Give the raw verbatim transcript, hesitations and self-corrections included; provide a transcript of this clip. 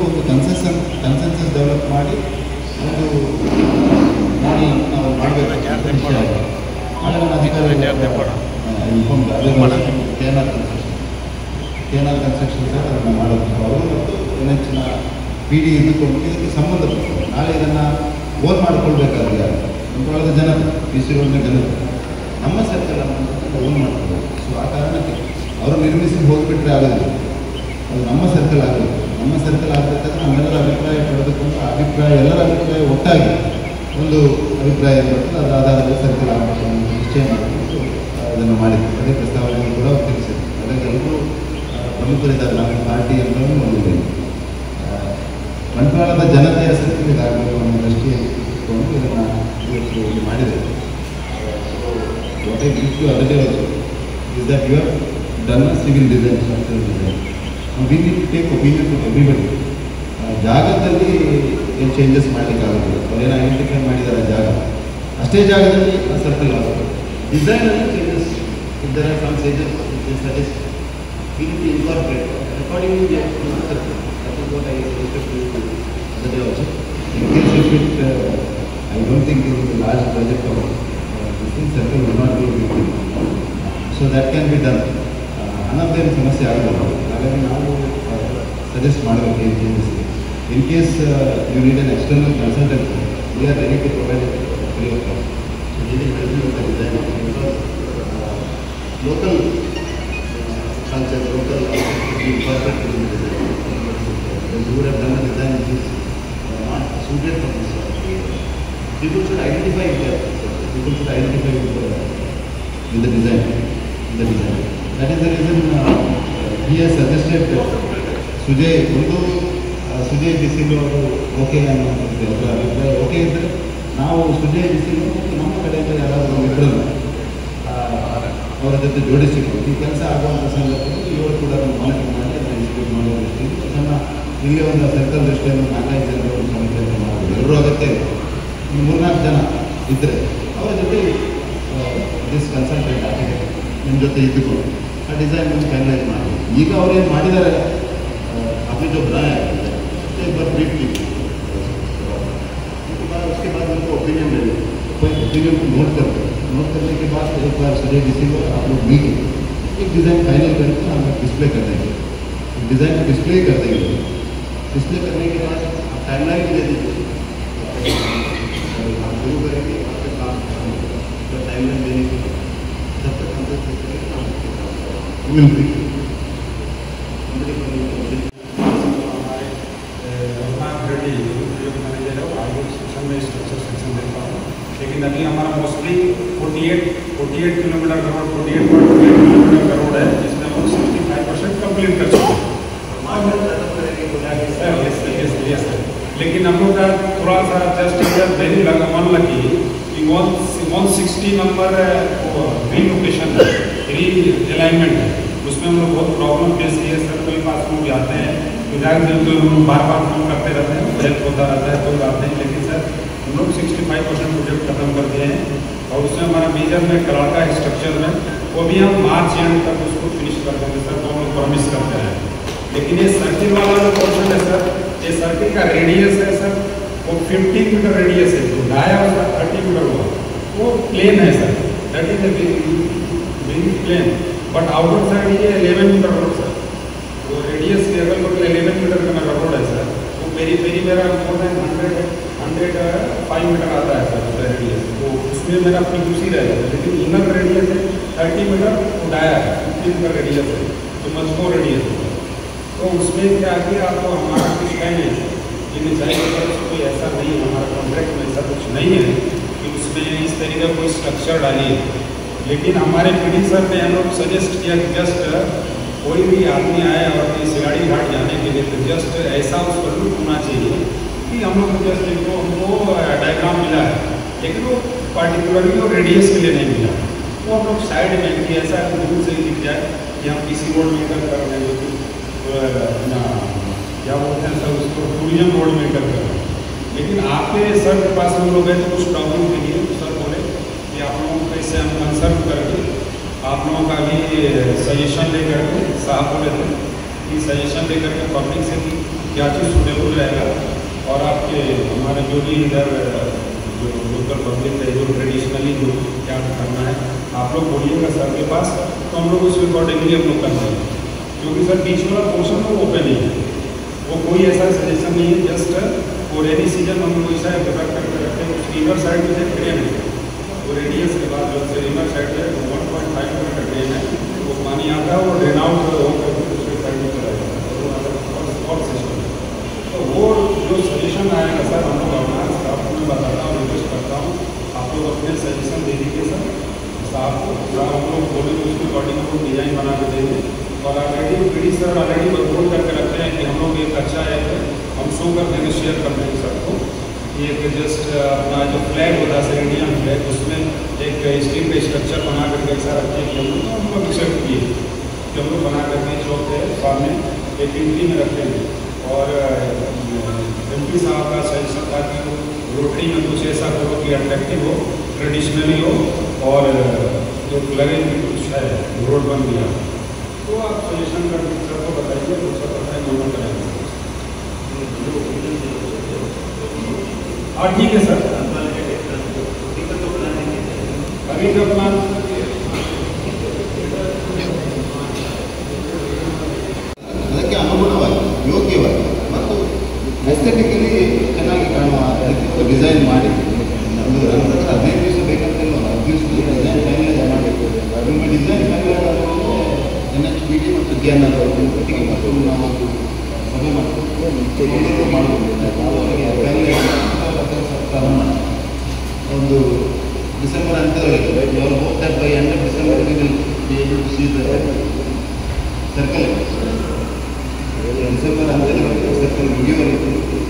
ಒಂದು ಕನ್ಸೆನ್ಸನ್ consensus develop ಮಾಡಿ ಒಂದು ಮಾಡಿ ನಾವು ಮಾಡಬೇಕು. ಆಡಳಿತ ಅಧಿಕಾರಿ ಇನ್ಫಾರ್ಮ್ ಅದೇ K N R construction K N R construction sir ಅದನ್ನು ಮಾಡೋದು ಅವರು ಮತ್ತು ಎನ್ ಎಚ್ನ ಪಿ ಡಿ ಇದ್ದುಕೊಂಡು ಇದಕ್ಕೆ ಸಂಬಂಧಪಟ್ಟರು. ನಾಳೆ ಇದನ್ನು ಓನ್ ಮಾಡಿಕೊಳ್ಬೇಕಾದ್ರೆ ಬಂಟ್ವಾಳದ ಜನತೆ ಪಿ ಸಿ ರೋಡ್ನ ಜನತೆ ನಮ್ಮ ಸರ್ಕಾರ ಓನ್ ಮಾಡ್ತಾರೆ. ಸೊ ಆ ಕಾರಣಕ್ಕೆ ಅವರು ನಿರ್ಮಿಸಿ ಹೋಗಿಬಿಟ್ರೆ ಆಗೋದಿಲ್ಲ, ಅದು ನಮ್ಮ ಸರ್ಕಲ್ ಆಗೋದು. ನಮ್ಮ ಸರ್ಕಲ್ ಆಗಬೇಕಾದ್ರೆ ನಮ್ಮೆಲ್ಲರ ಅಭಿಪ್ರಾಯ ಪಡೆದುಕೊಂಡು ಅಭಿಪ್ರಾಯ ಎಲ್ಲರ ಅಭಿಪ್ರಾಯ ಒಟ್ಟಾಗಿ ಒಂದು ಅಭಿಪ್ರಾಯ ಬರ್ತದೆ, ಅದರ ಆಧಾರದ ಸರ್ಕಲ್ ಆಗಬೇಕು ಅಂತ ನಿಶ್ಚಯ ಮಾಡಿಕೊಂಡು ಅದನ್ನು ಮಾಡಿದ್ವಿ. ಅದೇ ಪ್ರಸ್ತಾವನೆಗಳು ಕೂಡ ತಿಳಿಸಿದ್ರು. ಹಾಗಾಗಿ ಎಲ್ಲರೂ ಪ್ರಮುಖರಿದ್ದಾರೆ, ನಮ್ಮ ಪಾರ್ಟಿ ಎಲ್ಲರೂ ಒಂದಿದೆ. ಬಂಟ್ವಾಳದ ಜನತೆಯ ಸರ್ಕಲ್ ಇದಾಗಬೇಕು ಅನ್ನೋ ದೃಷ್ಟಿಯಲ್ಲಿ ಇಟ್ಟುಕೊಂಡು ಇದನ್ನು ಇವತ್ತು ಇಲ್ಲಿ ಮಾಡಿದ್ದೇವೆ. What I give to other day also is that you have done a civil design, structural design. We need to take opinion to everybody. ಜಾಗದಲ್ಲಿ ಏನು ಚೇಂಜಸ್ ಮಾಡಲಿಕ್ಕಾಗೋದಿಲ್ಲ. ಅವರೇನು ಐಡೆಂಟಿಫೈ ಮಾಡಿದ್ದಾರೆ ಜಾಗ, ಅಷ್ಟೇ ಜಾಗದಲ್ಲಿ ಸರ್ಕಲ್ ಆಗುತ್ತೆ. ಡಿಸೈನಲ್ಲಿ ಚೇಂಜಸ್ ಇದ್ದಾರೆ, some changes suggest we need to incorporate accordingly circle. That is what I suggested to other day also. In case if it I don't think this is a large project of this thing, circle will not be big, so that can be done. ಅನ್ನೋದೇನು ಸಮಸ್ಯೆ ಆಗೋಲ್ಲ. ಹಾಗಾಗಿ ನಾವು suggest ಮಾಡಬೇಕು ಏನು changes. In case you need an external consultant, we are ready to provide free of cost. Local culture, local important would have done a design which is not suited for this. People should identify it there. People should identify it in the design. In the design. That is the reason uh, he has suggested Sujay ಒಂದು ಸುಜಯ್ ಬಿಸಿಲು ಅವರು okay ಅನ್ನೋದು ಅವರ ಅಭಿಪ್ರಾಯ okay ಇದ್ದರೆ ನಾವು ಸುಜಯ್ ಬಿಸಿಲು ನಮ್ಮ ಕಡೆಯಿಂದ ಯಾರಾದರೂ ಇಬ್ಬರಲ್ಲ ಅವರ ಜೊತೆ ಜೋಡಿಸಿಕೊಂಡು ಈ ಕೆಲಸ ಆಗುವಂಥ ಸಂದರ್ಭದಲ್ಲಿ ಇವರು ಕೂಡ ಮಾನಿಟರ್ ಮಾಡಿ ಅದನ್ನು ಎಕ್ಸಿಕ್ಯೂಟ್ ಮಾಡೋ ದೃಷ್ಟಿಯಿಂದ ಅದನ್ನು ಇಲ್ಲಿ ಒಂದು ಸರ್ಕಲ್ ದೃಷ್ಟಿಯನ್ನು ನಾಲ್ಕೈದು ಜನರ ಒಂದು ಸಮಿತಿಯನ್ನು ಮಾಡಬಹುದು. ಎಲ್ಲರೂ ಅಗತ್ಯ ಇದೆ. ಈ ಮೂರ್ನಾಲ್ಕು ಜನ ಇದ್ದರೆ ಅವರ ಜೊತೆ ದಿಸ್ ಕನ್ಸಲ್ಟೆಂಟ್ ಆರ್ಕಿಟೆಕ್ಟ್ ನಿಮ್ಮ ಜೊತೆ ಇದ್ದುಕೊಂಡು ಆ ಡಿಸೈನ್ ಒಂದು ಫೈನಲೈಸ್ ಮಾಡಬಹುದು. ಈಗ ಅವ್ರೇನು ಮಾಡಿದ್ದಾರೆ आपने जो बनाया है एक बार ब्रीफ कीजिए, उसके बाद उनको ओपिनियन ले लीजिए. कोई ओपिनियन को नोट करते नोट करने के बाद एक बार सुजय किसी को आप लोग मीट एक डिज़ाइन फाइनल करके हम लोग डिस्प्ले कर देंगे. डिज़ाइन को डिस्प्ले कर देंगे. डिस्प्ले करने के बाद आप टाइमलाइन दे दीजिए, आप शुरू करेंगे आपके काम तो टाइमलाइन देने के बाद जब तक हम लोग विल बी लेकिन अभी हमारा मोस्टली अड़तालीस अड़तालीस किलोमीटर का रोड अड़तालीस किलोमीटर का रोड है, जिसमें हम सिक्सटी फाइव परसेंट कम्प्लीट कर चुके हैं. लेकिन हम लोग का थोड़ा सा जस्ट वेरी लगा मन लगी कि one one sixty number relocation realignment है, उसमें हम लोग बहुत प्रॉब्लम फेस की है. सर कोई पास लोग जाते हैं विधायक जी तो बार बार फोन करते रहते हैं, बजट होता रहता है तो आते हैं. लेकिन सर हम लोग सिक्सटी फाइव परसेंट प्रोजेक्ट खत्म कर दिए हैं और उसमें हमारा मेजर में कलर का स्ट्रक्चर में वो भी हम मार्च एंड तक उसको फिनिश कर देंगे सर, तो हम लोग प्रॉमिस करते हैं. लेकिन ये सर्किल वाला जो पोर्शन है सर, ये सर्किल का रेडियस है सर वो फिफ्टी मीटर रेडियस है, तो डाया उसका थर्टी मीटर हुआ वो प्लेन है sir, that is very plain. But outer side ये एलेवन मीटर रोड सर, वो रेडियस के अगल बगल एलेवन मीटर का मेरा रोड है सर. वो पेरी पेरी मेरा more than hundred hundred five meter आता है सर उसका रेडियस, तो उसमें मेरा पीयूसी रहेगा. लेकिन इनर रेडियस है थर्टी मीटर, वो डाया है फिफ्टी मीटर रेडियस है, तो मजबूत रेडियस है. तो उसमें क्या किया आपको हमारा कुछ कहेंगे कि चाहिए सर कोई ऐसा नहीं है, हमारा कॉन्ट्रैक्ट में ऐसा कुछ नहीं है कि उसमें इस तरीके का कोई स्ट्रक्चर डालिए. लेकिन हमारे पीडी सर ने हम लोग सजेस्ट किया कि जस्ट कोई भी आदमी आए और सिगाड़ी घाट जाने के लिए तो जस्ट ऐसा उस पर लुक होना चाहिए कि हम लोग जस्ट देखो हमको डायग्राम मिला है, लेकिन वो पार्टिकुलरली वो रेडियस के लिए नहीं मिला. तो हम लोग साइड में कि ऐसा दूर से दिख जाए कि हम किसी रोड में कर कर रहे हैं, क्या बोलते हैं सर उसको टूरिज्म रोड में कर कर रहे हैं. लेकिन आपके सर के पास हम लोग गए तो कुछ प्रॉब्लम के लिए सर बोले कि आप लोगों को कैसे हम कंसल्ट करके आप लोगों का भी सजेशन ले करके साहब बोले थे कि सजेशन लेकर के पब्लिक से भी क्या चीज़ सुटेबल रहेगा और आपके हमारे जो भी इधर जो लोकल पब्लिक है जो ट्रेडिशनली जो क्या करना है आप लोग बोलिएगा सर के पास, तो हम लोग उस अकॉर्डिंगली हम लोग करते हैं। क्योंकि सर बीच वाला पोर्शन तो ओपन ही है, वो कोई ऐसा सजेशन नहीं है, जस्ट वो रेनी सीजन हम लोग ऐसा प्रिपेयर करके रखते हैं। उसकी इनर साइड में ट्रेन है, वो रेडियस के बाद जो है इनर साइड है one point five meter drain है, वो पानी आता है वो ड्रेन आउट होकर दूसरे साइड में चला जाता है और सिस्टम। तो वो जो सजेशन आएगा सर हम लोग अपना स्टाफ को मैं बताता हूँ, रिक्वेस्ट करता हूँ आप लोग अपने सजेशन दे दीजिए सर स्टाफ को, जहाँ हम लोग बोलेंगे उसके अकॉर्डिंग हम लोग डिज़ाइन बना के देंगे। और ऑलरेडी पीडी सर ऑलरेडी बदबोल करके रखते हैं कि हम लोग एक अच्छा है हम शो कर देंगे, शेयर कर देंगे सबको। एक जस्ट अपना जो फ्लैग होता है इंडियन फ्लैग, उसमें एक स्टील का स्ट्रक्चर बना करके ऐसा रखते हैं कि हम लोग हम लोग एक्सेप्ट किए कि हम लोग बना करके चौक है सामने एक इंट्री में रखते हैं। और एम पी साहब का सजेशन था कि रोटरी में कुछ ऐसा करो कि अट्रैक्टिव हो, ट्रेडिशनली हो और जो लगे कि कुछ है रोड बन गया, तो आप सजेशन करके सर को बताइए, तो सब बताएं नोट करेंगे। हाँ ठीक है सर, अभी तो अपना ಅದಕ್ಕೆ ಅನುಗುಣವಾಗಿ ಯೋಗ್ಯವಾಗಿ ಮತ್ತು ಎಸ್ಥೆಟಿಕಲಿ ಚೆನ್ನಾಗಿ ಕಾಣುವ ಅದಕ್ಕೆ ಡಿಸೈನ್ ಮಾಡಿ ಒಂದು ನನ್ನ ಹತ್ರ ಹದಿನೈದು ದಿವಸ ಬೇಕಂತ ಹದಿನೈದು ದಿವಸ ಡಿಸೈನ್ ಫೈನಲೈಸ್ ಮಾಡಿ ನಿಮ್ಮ ಡಿಸೈನ್ ಫೈನಲೈಸ್ ಆದಮೇಲೆ ಎನ್ ಎಚ್ ಪಿ ಡಿ ಮತ್ತು ಡಿ ಎನ್ ಆರ್ ಒಟ್ಟಿಗೆ ಮತ್ತು ನಾವು ಸಭೆ ಮಾಡ್ಕೊಂಡು ಮಾಡಬಹುದು ಫೈನಲೈಸ್ ಪ್ರಾರಂಭ ಒಂದು ಡಿಸೆಂಬರ್ ಹಂತದೊಳಗೆ ಅವರು hope that by end of December we will be able to see the circle December ಹಂತದೊಳಗೆ ಸರ್ಕಲ್ ಮುಗಿಯುವವರೆಗೂ